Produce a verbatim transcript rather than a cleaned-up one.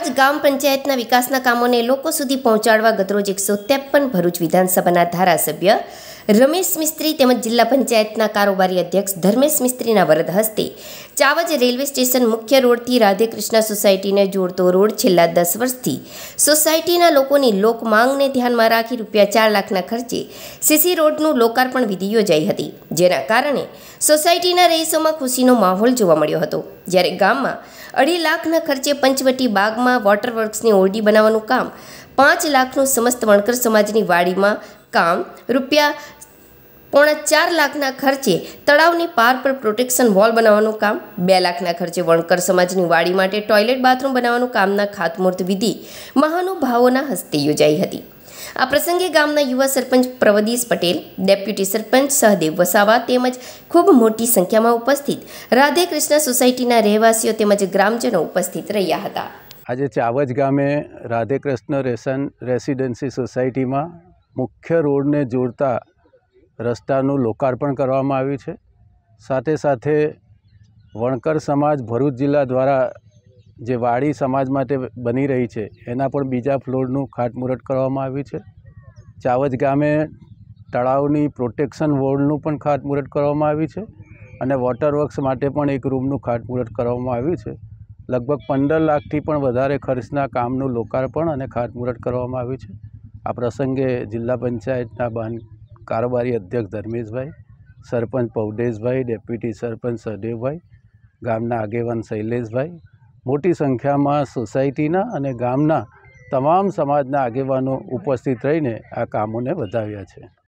ચાવજ ગામ પંચાયતના વિકાસના કામોને લોકો સુધી પહોંચાડવા ગતરોજ એકસો ત્રેપન ભરૂચ વિધાનસભાના ધારાસભ્ય રમેશ મિસ્ત્રી તેમજ જિલ્લા પંચાયતના કારોબારી અધ્યક્ષ ધર્મેશ મિસ્ત્રીના વરદ હસ્તે ચાવજ રેલવે સ્ટેશન મુખ્ય રોડથી રાધેકૃષ્ણ સોસાયટીને જોડતો રોડ છેલ્લા દસ વર્ષથી સોસાયટીના લોકોની લોક માંગને ધ્યાનમાં રાખી રૂપિયા ચાર લાખના ખર્ચે સીસી રોડનું લોકાર્પણ વિધિ યોજાઈ હતી, જેના કારણે સોસાયટીના રહીશોમાં ખુશીનો માહોલ જોવા મળ્યો હતો. જ્યારે ગામમાં અઢી લાખના ખર્ચે પંચવટી બાગમાં વોટર વર્ક્સની ઓરડી બનાવવાનું કામ, પાંચ લાખનું સમસ્ત વણકર સમાજની વાડીમાં કામ, રૂપિયા પોણા ચાર લાખના ખર્ચે તળાવની પાર પર પ્રોટેક્શન વોલ બનાવવાનું કામ, બે લાખના ખર્ચે વણકર સમાજની વાડી માટે ટોયલેટ બાથરૂમ બનાવવાનું કામના ખાતમુહૂર્ત વિધિ મહાનુભાવોના હસ્તે યોજાઈ હતી. આ પ્રસંગે ગામના યુવા સરપંચ પ્રવદીશ પટેલ, ડેપ્યુટી સરપંચ સહદેવ વસાવા તેમજ ખૂબ મોટી સંખ્યામાં ઉપસ્થિત રાધેકૃષ્ણ સોસાયટીના રહેવાસીઓ તેમજ ગ્રામજનો ઉપસ્થિત રહ્યા હતા. આજે ચાવજ ગામે રાધેકૃષ્ણ રેશન રેસિડેન્સી સોસાયટીમાં મુખ્ય રોડને જોડતા રસ્તાનું લોકાર્પણ કરવામાં આવ્યું છે. સાથે સાથે વણકર સમાજ ભરૂચ જિલ્લા દ્વારા જે વાડી સમાજ માટે બની રહી છે એના પણ બીજા ફ્લોરનું ખાતમુહૂર્ત કરવામાં આવ્યું છે. ચાવજ ગામે તળાવની પ્રોટેક્શન વોલનું પણ ખાતમુહૂર્ત કરવામાં આવ્યું છે અને વોટર વર્ક્સ માટે પણ એક રૂમનું ખાતમુહૂર્ત કરવામાં આવ્યું છે. લગભગ પંદર લાખથી પણ વધારે ખર્ચના કામનું લોકાર્પણ અને ખાતમુહૂર્ત કરવામાં આવ્યું છે. આ પ્રસંગે જિલ્લા પંચાયતના બાન કારોબારી અધ્યક્ષ ધર્મેશભાઈ, સરપંચ પૌડેશભાઈ, ડેપ્યુટી સરપંચ સહદેવભાઈ, ગામના આગેવાન શૈલેષભાઈ, મોટી સંખ્યામાં સોસાયટીના અને ગામના તમામ સમાજના આગેવાનો ઉપસ્થિત રહીને આ કામોને વધાવ્યા છે.